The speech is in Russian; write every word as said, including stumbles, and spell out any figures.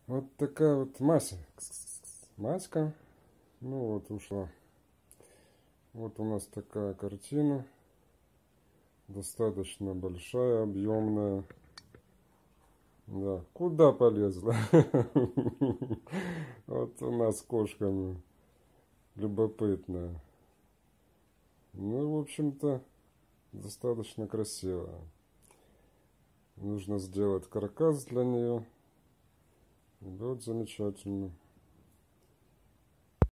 Вот такая вот Мася. Маська. Ну вот ушла. Вот у нас такая картина. Достаточно большая, объемная. Да. Куда полезла? Вот у нас кошка любопытная. Ну, в общем-то, достаточно красивая. Нужно сделать каркас для нее. Вот замечательно.